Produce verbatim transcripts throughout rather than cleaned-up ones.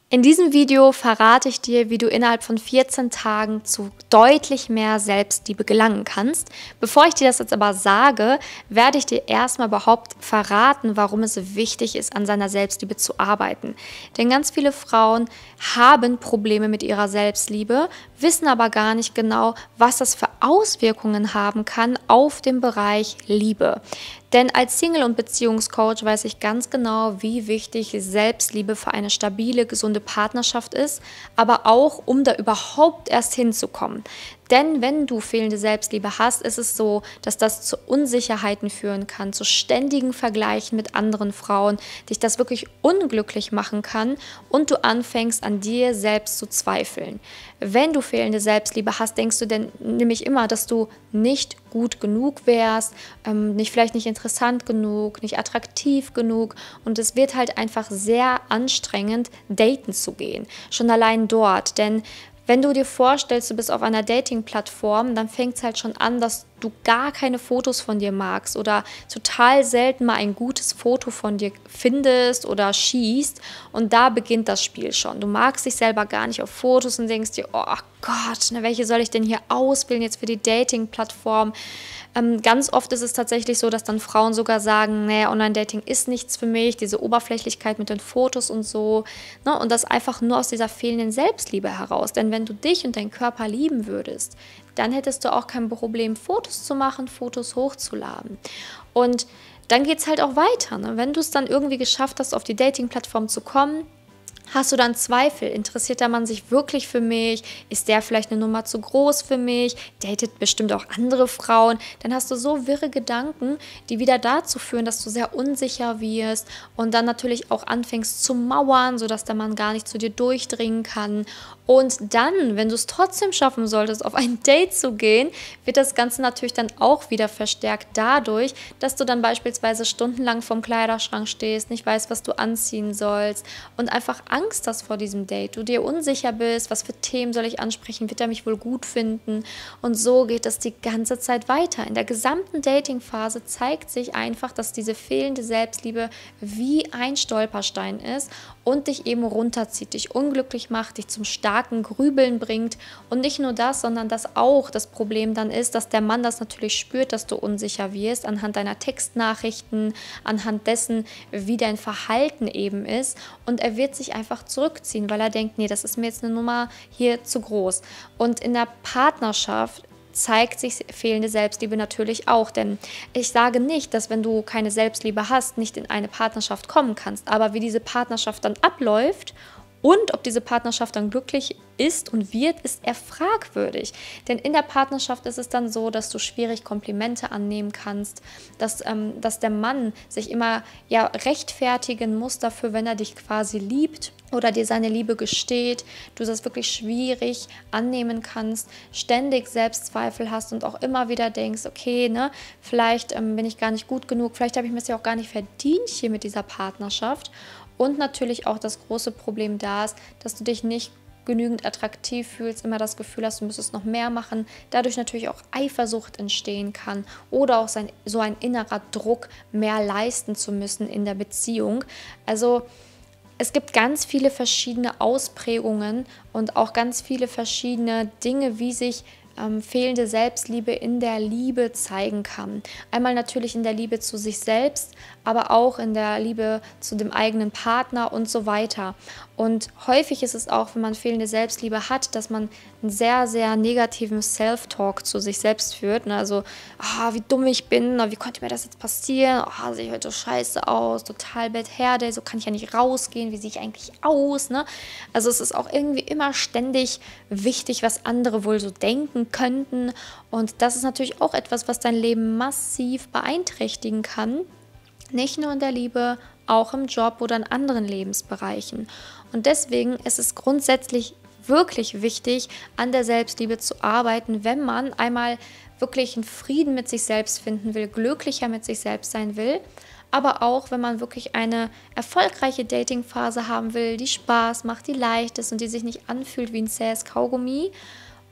In diesem Video verrate ich dir, wie du innerhalb von vierzehn Tagen zu deutlich mehr Selbstliebe gelangen kannst. Bevor ich dir das jetzt aber sage, werde ich dir erstmal überhaupt verraten, warum es wichtig ist, an seiner Selbstliebe zu arbeiten. Denn ganz viele Frauen haben Probleme mit ihrer Selbstliebe, wissen aber gar nicht genau, was das für Auswirkungen haben kann auf den Bereich Liebe. Denn als Single- und Beziehungscoach weiß ich ganz genau, wie wichtig Selbstliebe für eine stabile, gesunde Partnerschaft ist, aber auch, um da überhaupt erst hinzukommen. Denn wenn du fehlende Selbstliebe hast, ist es so, dass das zu Unsicherheiten führen kann, zu ständigen Vergleichen mit anderen Frauen, dich das wirklich unglücklich machen kann und du anfängst an dir selbst zu zweifeln. Wenn du fehlende Selbstliebe hast, denkst du denn nämlich immer, dass du nicht gut genug wärst, ähm, nicht, vielleicht nicht interessant genug, nicht attraktiv genug und es wird halt einfach sehr anstrengend, daten zu gehen. Schon allein dort, denn wenn du dir vorstellst, du bist auf einer Dating-Plattform, dann fängt es halt schon an, dass du gar keine Fotos von dir magst oder total selten mal ein gutes Foto von dir findest oder schießt und da beginnt das Spiel schon. Du magst dich selber gar nicht auf Fotos und denkst dir, oh Gott, ne, welche soll ich denn hier auswählen jetzt für die Dating-Plattform? Ähm, ganz oft ist es tatsächlich so, dass dann Frauen sogar sagen, naja, Online-Dating ist nichts für mich, diese Oberflächlichkeit mit den Fotos und so, ne? Und das einfach nur aus dieser fehlenden Selbstliebe heraus. Denn wenn du dich und deinen Körper lieben würdest, dann hättest du auch kein Problem, Fotos zu machen, Fotos hochzuladen. Und dann geht es halt auch weiter. Ne? Wenn du es dann irgendwie geschafft hast, auf die Dating-Plattform zu kommen, hast du dann Zweifel? Interessiert der Mann sich wirklich für mich? Ist der vielleicht eine Nummer zu groß für mich? Datet bestimmt auch andere Frauen? Dann hast du so wirre Gedanken, die wieder dazu führen, dass du sehr unsicher wirst und dann natürlich auch anfängst zu mauern, sodass der Mann gar nicht zu dir durchdringen kann. Und dann, wenn du es trotzdem schaffen solltest, auf ein Date zu gehen, wird das Ganze natürlich dann auch wieder verstärkt dadurch, dass du dann beispielsweise stundenlang vorm Kleiderschrank stehst, nicht weißt, was du anziehen sollst und einfach Angst hast vor diesem Date, du dir unsicher bist, was für Themen soll ich ansprechen, wird er mich wohl gut finden und so geht das die ganze Zeit weiter. In der gesamten Dating-Phase zeigt sich einfach, dass diese fehlende Selbstliebe wie ein Stolperstein ist und dich eben runterzieht, dich unglücklich macht, dich zum starken Grübeln bringt und nicht nur das, sondern dass auch das Problem dann ist, dass der Mann das natürlich spürt, dass du unsicher wirst, anhand deiner Textnachrichten, anhand dessen, wie dein Verhalten eben ist und er wird sich einfach zurückziehen, weil er denkt, nee, das ist mir jetzt eine Nummer hier zu groß. Und in der Partnerschaft zeigt sich fehlende Selbstliebe natürlich auch, denn ich sage nicht, dass wenn du keine Selbstliebe hast, nicht in eine Partnerschaft kommen kannst, aber wie diese Partnerschaft dann abläuft und ob diese Partnerschaft dann glücklich ist und wird, ist eher fragwürdig. Denn in der Partnerschaft ist es dann so, dass du schwierig Komplimente annehmen kannst, dass, ähm, dass der Mann sich immer ja, rechtfertigen muss dafür, wenn er dich quasi liebt oder dir seine Liebe gesteht, du das wirklich schwierig annehmen kannst, ständig Selbstzweifel hast und auch immer wieder denkst, okay, ne, vielleicht ähm, bin ich gar nicht gut genug, vielleicht habe ich mir das ja auch gar nicht verdient hier mit dieser Partnerschaft. Und natürlich auch das große Problem da ist, dass du dich nicht genügend attraktiv fühlst, immer das Gefühl hast, du müsstest noch mehr machen, dadurch natürlich auch Eifersucht entstehen kann oder auch sein, so ein innerer Druck, mehr leisten zu müssen in der Beziehung. Also es gibt ganz viele verschiedene Ausprägungen und auch ganz viele verschiedene Dinge, wie sich ähm, fehlende Selbstliebe in der Liebe zeigen kann. Einmal natürlich in der Liebe zu sich selbst, aber auch in der Liebe zu dem eigenen Partner und so weiter. Und häufig ist es auch, wenn man fehlende Selbstliebe hat, dass man einen sehr, sehr negativen Self-Talk zu sich selbst führt. Ne? Also, ah, wie dumm ich bin, wie konnte mir das jetzt passieren? Ah, sehe ich heute scheiße aus, total bad hair day, so kann ich ja nicht rausgehen, wie sehe ich eigentlich aus? Ne? Also es ist auch irgendwie immer ständig wichtig, was andere wohl so denken könnten. Und das ist natürlich auch etwas, was dein Leben massiv beeinträchtigen kann. Nicht nur in der Liebe, auch im Job oder in anderen Lebensbereichen. Und deswegen ist es grundsätzlich wirklich wichtig, an der Selbstliebe zu arbeiten, wenn man einmal wirklich einen Frieden mit sich selbst finden will, glücklicher mit sich selbst sein will, aber auch, wenn man wirklich eine erfolgreiche Datingphase haben will, die Spaß macht, die leicht ist und die sich nicht anfühlt wie ein zähes Kaugummi.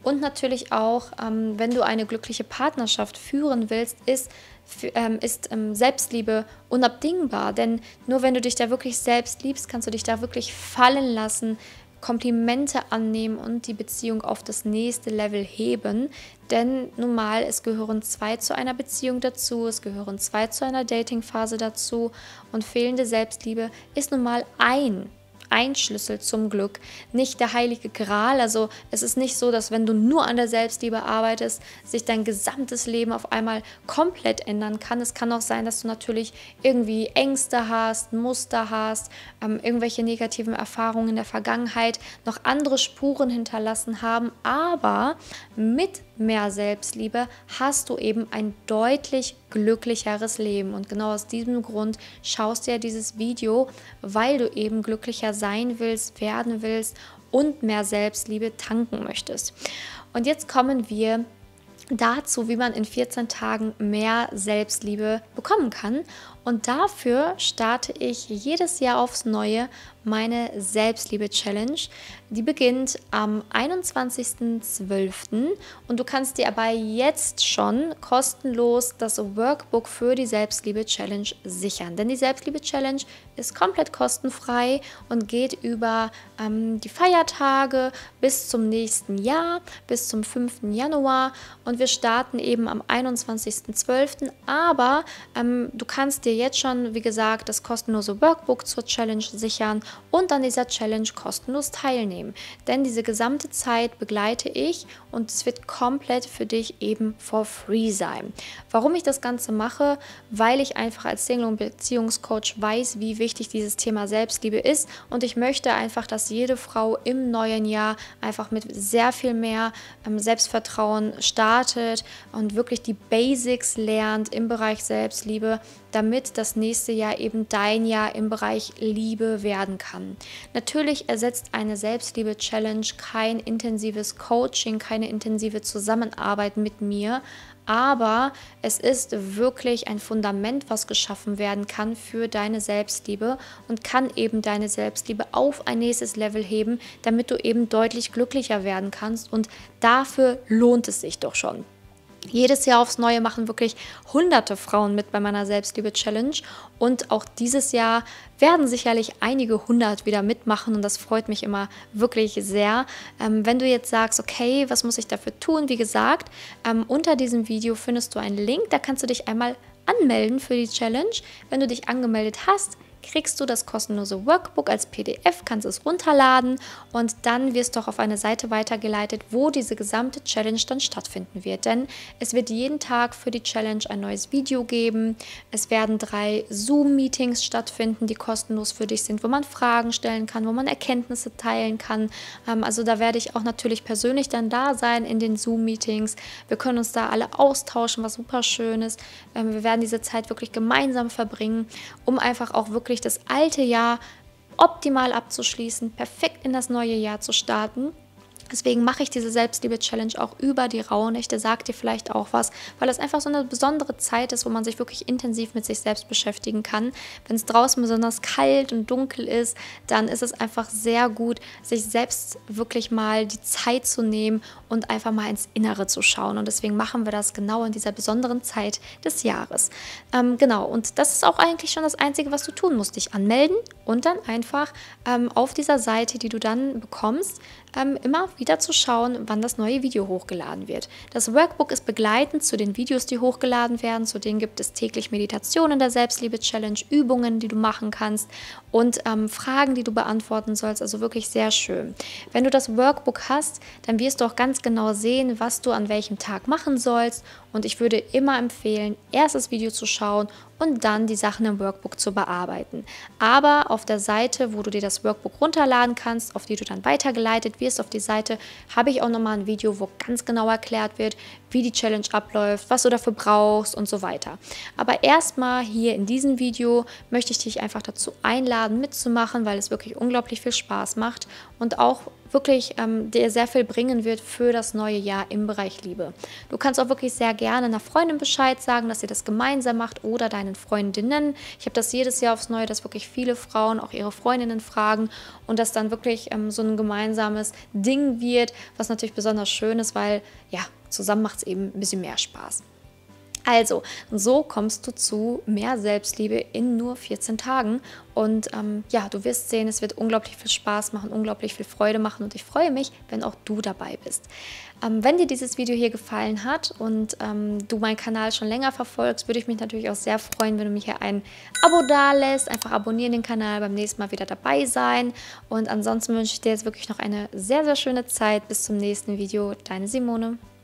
Und natürlich auch, ähm, wenn du eine glückliche Partnerschaft führen willst, ist, ähm, ist ähm, Selbstliebe unabdingbar. Denn nur wenn du dich da wirklich selbst liebst, kannst du dich da wirklich fallen lassen, Komplimente annehmen und die Beziehung auf das nächste Level heben. Denn nun mal, es gehören zwei zu einer Beziehung dazu, es gehören zwei zu einer Datingphase dazu und fehlende Selbstliebe ist nun mal ein ein Schlüssel zum Glück, nicht der heilige Gral. Also es ist nicht so, dass wenn du nur an der Selbstliebe arbeitest, sich dein gesamtes Leben auf einmal komplett ändern kann. Es kann auch sein, dass du natürlich irgendwie Ängste hast, Muster hast, ähm, irgendwelche negativen Erfahrungen in der Vergangenheit noch andere Spuren hinterlassen haben, aber mit mehr Selbstliebe hast du eben ein deutlich glücklicheres Leben. Und genau aus diesem Grund schaust du ja dieses Video, weil du eben glücklicher sein willst, werden willst und mehr Selbstliebe tanken möchtest. Und jetzt kommen wir dazu, wie man in vierzehn Tagen mehr Selbstliebe bekommen kann. Und dafür starte ich jedes Jahr aufs Neue meine Selbstliebe-Challenge. Die beginnt am einundzwanzigsten zwölften und du kannst dir aber jetzt schon kostenlos das Workbook für die Selbstliebe-Challenge sichern. Denn die Selbstliebe-Challenge ist komplett kostenfrei und geht über ähm, die Feiertage bis zum nächsten Jahr, bis zum fünften Januar. Und wir starten eben am einundzwanzigsten zwölften Aber ähm, du kannst dir jetzt schon, wie gesagt, das kostenlose Workbook zur Challenge sichern und an dieser Challenge kostenlos teilnehmen. Denn diese gesamte Zeit begleite ich und es wird komplett für dich eben for free sein. Warum ich das Ganze mache? Weil ich einfach als Single- und Beziehungscoach weiß, wie wichtig dieses Thema Selbstliebe ist und ich möchte einfach, dass jede Frau im neuen Jahr einfach mit sehr viel mehr ähm, Selbstvertrauen startet und wirklich die Basics lernt im Bereich Selbstliebe, damit das nächste Jahr eben dein Jahr im Bereich Liebe werden kann. Natürlich ersetzt eine Selbstliebe-Challenge kein intensives Coaching, keine intensive Zusammenarbeit mit mir, aber es ist wirklich ein Fundament, was geschaffen werden kann für deine Selbstliebe und kann eben deine Selbstliebe auf ein nächstes Level heben, damit du eben deutlich glücklicher werden kannst und dafür lohnt es sich doch schon. Jedes Jahr aufs Neue machen wirklich hunderte Frauen mit bei meiner Selbstliebe-Challenge und auch dieses Jahr werden sicherlich einige hundert wieder mitmachen und das freut mich immer wirklich sehr. Ähm, wenn du jetzt sagst, okay, was muss ich dafür tun? Wie gesagt, ähm, unter diesem Video findest du einen Link, da kannst du dich einmal anmelden für die Challenge. Wenn du dich angemeldet hast, kriegst du das kostenlose Workbook als P D F, kannst es runterladen und dann wirst du auch auf eine Seite weitergeleitet, wo diese gesamte Challenge dann stattfinden wird. Denn es wird jeden Tag für die Challenge ein neues Video geben. Es werden drei Zoom-Meetings stattfinden, die kostenlos für dich sind, wo man Fragen stellen kann, wo man Erkenntnisse teilen kann. Also da werde ich auch natürlich persönlich dann da sein in den Zoom-Meetings. Wir können uns da alle austauschen, was super schön ist. Wir werden diese Zeit wirklich gemeinsam verbringen, um einfach auch wirklich das alte Jahr optimal abzuschließen, perfekt in das neue Jahr zu starten. Deswegen mache ich diese Selbstliebe-Challenge auch über die Rauhnächte, sagt dir vielleicht auch was, weil es einfach so eine besondere Zeit ist, wo man sich wirklich intensiv mit sich selbst beschäftigen kann. Wenn es draußen besonders kalt und dunkel ist, dann ist es einfach sehr gut, sich selbst wirklich mal die Zeit zu nehmen und einfach mal ins Innere zu schauen. Und deswegen machen wir das genau in dieser besonderen Zeit des Jahres. Ähm, genau, und das ist auch eigentlich schon das Einzige, was du tun musst. Dich anmelden und dann einfach ähm, auf dieser Seite, die du dann bekommst, ähm, immer wieder zu schauen, wann das neue Video hochgeladen wird. Das Workbook ist begleitend zu den Videos, die hochgeladen werden. Zu denen gibt es täglich Meditationen in der Selbstliebe-Challenge, Übungen, die du machen kannst und ähm, Fragen, die du beantworten sollst. Also wirklich sehr schön. Wenn du das Workbook hast, dann wirst du auch ganz genau sehen, was du an welchem Tag machen sollst. Und ich würde immer empfehlen, erst das Video zu schauen und dann die Sachen im Workbook zu bearbeiten. Aber auf der Seite, wo du dir das Workbook runterladen kannst, auf die du dann weitergeleitet wirst, auf die Seite habe ich auch nochmal ein Video, wo ganz genau erklärt wird, wie die Challenge abläuft, was du dafür brauchst und so weiter. Aber erstmal hier in diesem Video möchte ich dich einfach dazu einladen, mitzumachen, weil es wirklich unglaublich viel Spaß macht und auch wirklich ähm, dir sehr viel bringen wird für das neue Jahr im Bereich Liebe. Du kannst auch wirklich sehr gerne einer Freundin Bescheid sagen, dass ihr das gemeinsam macht oder deinen Freundinnen. Ich habe das jedes Jahr aufs Neue, dass wirklich viele Frauen auch ihre Freundinnen fragen und dass dann wirklich ähm, so ein gemeinsames Ding wird, was natürlich besonders schön ist, weil ja, zusammen macht es eben ein bisschen mehr Spaß. Also, so kommst du zu mehr Selbstliebe in nur vierzehn Tagen und ähm, ja, du wirst sehen, es wird unglaublich viel Spaß machen, unglaublich viel Freude machen und ich freue mich, wenn auch du dabei bist. Ähm, wenn dir dieses Video hier gefallen hat und ähm, du meinen Kanal schon länger verfolgst, würde ich mich natürlich auch sehr freuen, wenn du mir hier ein Abo dalässt. Einfach abonnieren den Kanal, beim nächsten Mal wieder dabei sein und ansonsten wünsche ich dir jetzt wirklich noch eine sehr, sehr schöne Zeit. Bis zum nächsten Video, deine Simone.